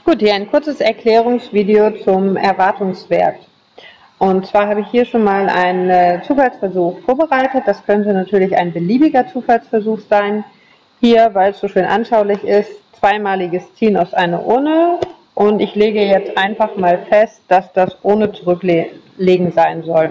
Gut, hier ein kurzes Erklärungsvideo zum Erwartungswert. Und zwar habe ich hier schon mal einen Zufallsversuch vorbereitet. Das könnte natürlich ein beliebiger Zufallsversuch sein. Hier, weil es so schön anschaulich ist, zweimaliges Ziehen aus einer Urne. Und ich lege jetzt einfach mal fest, dass das ohne Zurücklegen sein soll.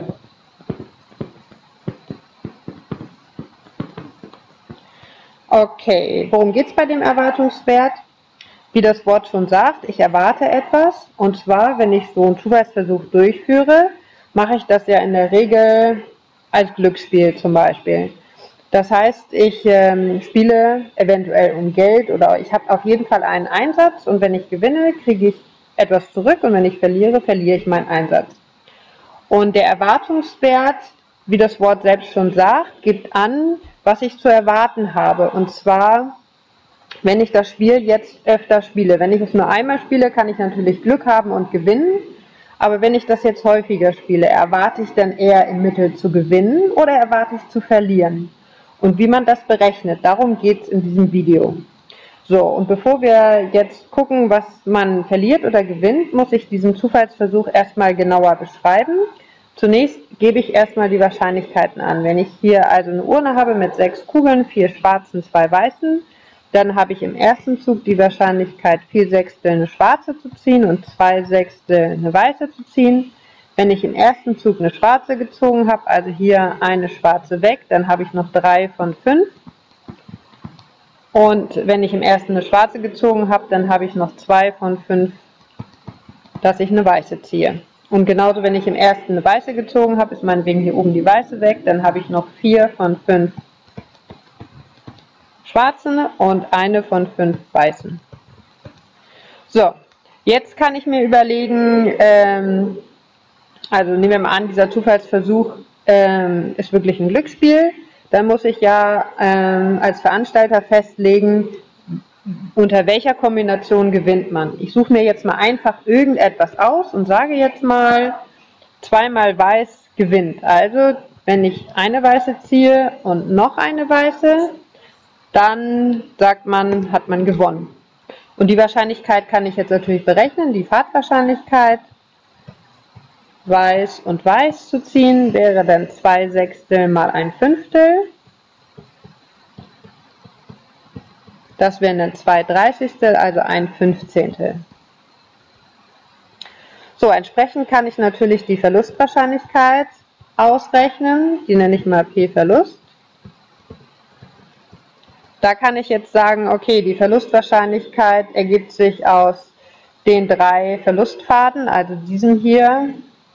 Okay, worum geht es bei dem Erwartungswert? Wie das Wort schon sagt, ich erwarte etwas, und zwar, wenn ich so einen Zufallsversuch durchführe, mache ich das ja in der Regel als Glücksspiel zum Beispiel. Das heißt, ich spiele eventuell um Geld oder ich habe auf jeden Fall einen Einsatz und wenn ich gewinne, kriege ich etwas zurück und wenn ich verliere, verliere ich meinen Einsatz. Und der Erwartungswert, wie das Wort selbst schon sagt, gibt an, was ich zu erwarten habe, und zwar wenn ich das Spiel jetzt öfter spiele. Wenn ich es nur einmal spiele, kann ich natürlich Glück haben und gewinnen. Aber wenn ich das jetzt häufiger spiele, erwarte ich dann eher im Mittel zu gewinnen oder erwarte ich zu verlieren? Und wie man das berechnet, darum geht es in diesem Video. So, und bevor wir jetzt gucken, was man verliert oder gewinnt, muss ich diesen Zufallsversuch erstmal genauer beschreiben. Zunächst gebe ich erstmal die Wahrscheinlichkeiten an. Wenn ich hier also eine Urne habe mit 6 Kugeln, 4 schwarzen, 2 weißen, dann habe ich im ersten Zug die Wahrscheinlichkeit 4/6 eine schwarze zu ziehen und 2/6 eine weiße zu ziehen. Wenn ich im ersten Zug eine schwarze gezogen habe, also hier eine schwarze weg, dann habe ich noch 3 von 5. Und wenn ich im ersten eine schwarze gezogen habe, dann habe ich noch 2 von 5, dass ich eine weiße ziehe. Und genauso, wenn ich im ersten eine weiße gezogen habe, ist meinetwegen hier oben die weiße weg, dann habe ich noch 4 von 5 schwarzen und eine von 5 weißen. So, jetzt kann ich mir überlegen, also nehmen wir mal an, dieser Zufallsversuch ist wirklich ein Glücksspiel. Dann muss ich ja als Veranstalter festlegen, unter welcher Kombination gewinnt man. Ich suche mir jetzt mal einfach irgendetwas aus und sage jetzt mal, zweimal weiß gewinnt. Also, wenn ich eine weiße ziehe und noch eine weiße, dann sagt man, hat man gewonnen. Und die Wahrscheinlichkeit kann ich jetzt natürlich berechnen. Die Fahrtwahrscheinlichkeit, weiß und weiß zu ziehen, wäre dann 2/6 mal 1/5. Das wären dann 2/30, also 1/15. So, entsprechend kann ich natürlich die Verlustwahrscheinlichkeit ausrechnen. Die nenne ich mal P-Verlust. Da kann ich jetzt sagen, okay, die Verlustwahrscheinlichkeit ergibt sich aus den 3 Verlustpfaden, also diesem hier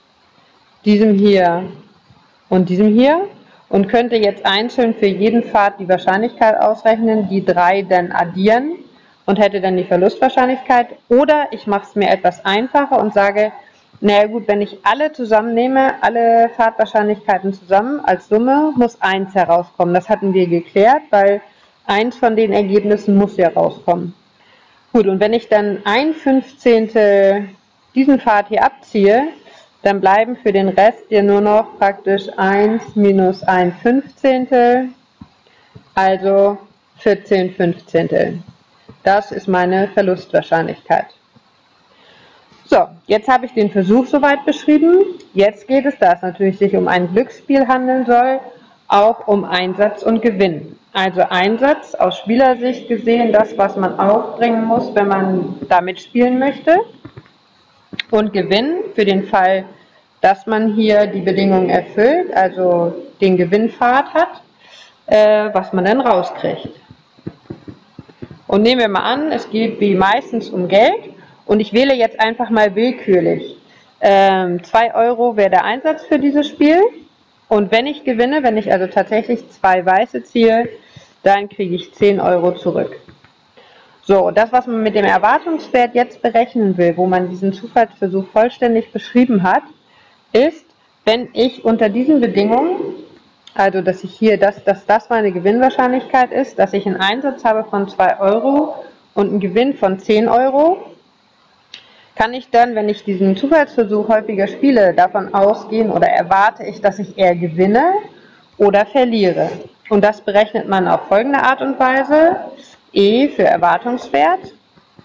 und diesem hier, und könnte jetzt einzeln für jeden Pfad die Wahrscheinlichkeit ausrechnen, die 3 dann addieren und hätte dann die Verlustwahrscheinlichkeit. Oder ich mache es mir etwas einfacher und sage, naja gut, wenn ich alle zusammennehme, alle Pfadwahrscheinlichkeiten zusammen als Summe, muss 1 herauskommen. Das hatten wir geklärt, weil eins von den Ergebnissen muss ja rauskommen. Gut, und wenn ich dann 1/15 diesen Pfad hier abziehe, dann bleiben für den Rest ja nur noch praktisch 1 minus 1/15, also 14/15. Das ist meine Verlustwahrscheinlichkeit. So, jetzt habe ich den Versuch soweit beschrieben. Jetzt geht es, da es natürlich sich um ein Glücksspiel handeln soll, auch um Einsatz und Gewinn. Also Einsatz aus Spielersicht gesehen, das, was man aufbringen muss, wenn man da mitspielen möchte. Und Gewinn für den Fall, dass man hier die Bedingungen erfüllt, also den Gewinnpfad hat, was man dann rauskriegt. Und nehmen wir mal an, es geht wie meistens um Geld und ich wähle jetzt einfach mal willkürlich. 2 Euro wäre der Einsatz für dieses Spiel. Und wenn ich gewinne, wenn ich also tatsächlich 2 weiße ziehe, dann kriege ich 10 Euro zurück. So, das, was man mit dem Erwartungswert jetzt berechnen will, wo man diesen Zufallsversuch vollständig beschrieben hat, ist, wenn ich unter diesen Bedingungen, also dass ich hier, dass das meine Gewinnwahrscheinlichkeit ist, dass ich einen Einsatz habe von 2 Euro und einen Gewinn von 10 Euro, kann ich dann, wenn ich diesen Zufallsversuch häufiger spiele, davon ausgehen oder erwarte ich, dass ich eher gewinne oder verliere. Und das berechnet man auf folgende Art und Weise. E für Erwartungswert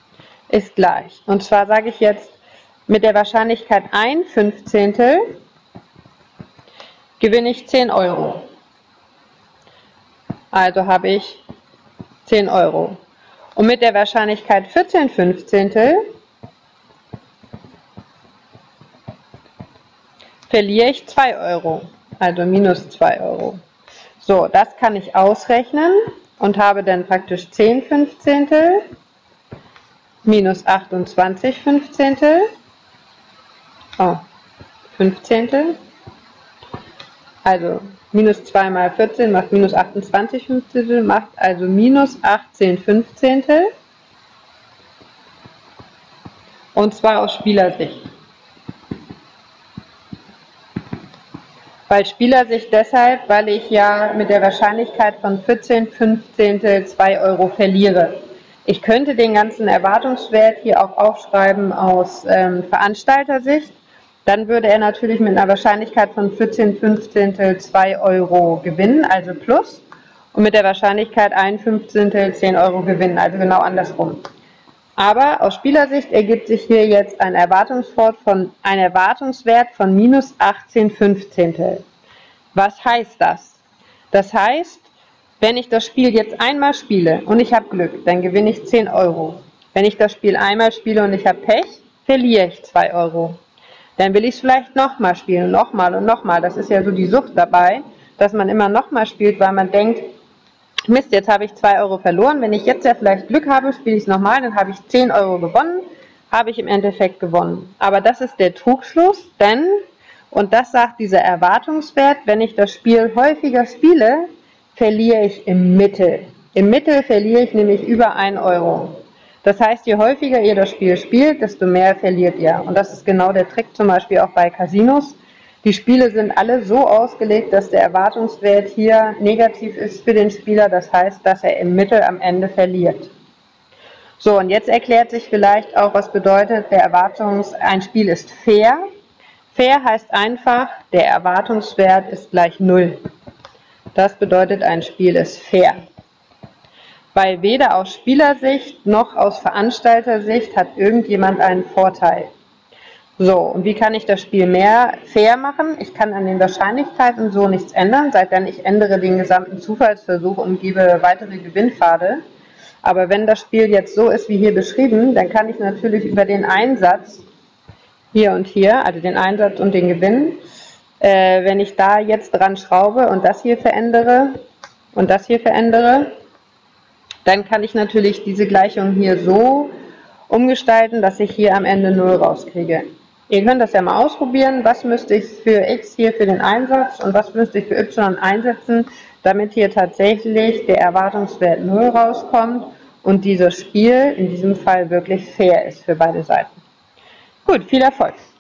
ist gleich. Und zwar sage ich jetzt, mit der Wahrscheinlichkeit 1/15 gewinne ich 10 Euro. Also habe ich 10 Euro. Und mit der Wahrscheinlichkeit 14/15 verliere ich 2 Euro, also minus 2 Euro. So, das kann ich ausrechnen und habe dann praktisch 10/15 minus 28/15, oh, 15. Also minus 2 mal 14 macht minus 28/15, macht also minus 18/15. Und zwar aus Spielersicht. Bei Spielersicht deshalb, weil ich ja mit der Wahrscheinlichkeit von 14/15 2 Euro verliere. Ich könnte den ganzen Erwartungswert hier auch aufschreiben aus Veranstaltersicht. Dann würde er natürlich mit einer Wahrscheinlichkeit von 14/15 2 Euro gewinnen, also plus. Und mit der Wahrscheinlichkeit 1/15 10 Euro gewinnen, also genau andersrum. Aber aus Spielersicht ergibt sich hier jetzt ein Erwartungswert von minus 18/15. Was heißt das? Das heißt, wenn ich das Spiel jetzt einmal spiele und ich habe Glück, dann gewinne ich 10 Euro. Wenn ich das Spiel einmal spiele und ich habe Pech, verliere ich 2 Euro. Dann will ich es vielleicht nochmal spielen, nochmal und nochmal. Das ist ja so die Sucht dabei, dass man immer nochmal spielt, weil man denkt, Mist, jetzt habe ich 2 Euro verloren. Wenn ich jetzt ja vielleicht Glück habe, spiele ich es nochmal, dann habe ich 10 Euro gewonnen, habe ich im Endeffekt gewonnen. Aber das ist der Trugschluss, denn, und das sagt dieser Erwartungswert, wenn ich das Spiel häufiger spiele, verliere ich im Mittel. Im Mittel verliere ich nämlich über 1 Euro. Das heißt, je häufiger ihr das Spiel spielt, desto mehr verliert ihr. Und das ist genau der Trick zum Beispiel auch bei Casinos. Die Spiele sind alle so ausgelegt, dass der Erwartungswert hier negativ ist für den Spieler. Das heißt, dass er im Mittel am Ende verliert. So, und jetzt erklärt sich vielleicht auch, was bedeutet, ein Spiel ist fair. Fair heißt einfach, der Erwartungswert ist gleich 0. Das bedeutet, ein Spiel ist fair. Weil weder aus Spielersicht noch aus Veranstaltersicht hat irgendjemand einen Vorteil. So, und wie kann ich das Spiel mehr fair machen? Ich kann an den Wahrscheinlichkeiten so nichts ändern, seitdem ich ändere den gesamten Zufallsversuch und gebe weitere Gewinnpfade. Aber wenn das Spiel jetzt so ist wie hier beschrieben, dann kann ich natürlich über den Einsatz hier und hier, also den Einsatz und den Gewinn, wenn ich da jetzt dran schraube und das hier verändere und das hier verändere, dann kann ich natürlich diese Gleichung hier so umgestalten, dass ich hier am Ende 0 rauskriege. Ihr könnt das ja mal ausprobieren, was müsste ich für x hier für den Einsatz und was müsste ich für y einsetzen, damit hier tatsächlich der Erwartungswert 0 rauskommt und dieses Spiel in diesem Fall wirklich fair ist für beide Seiten. Gut, viel Erfolg!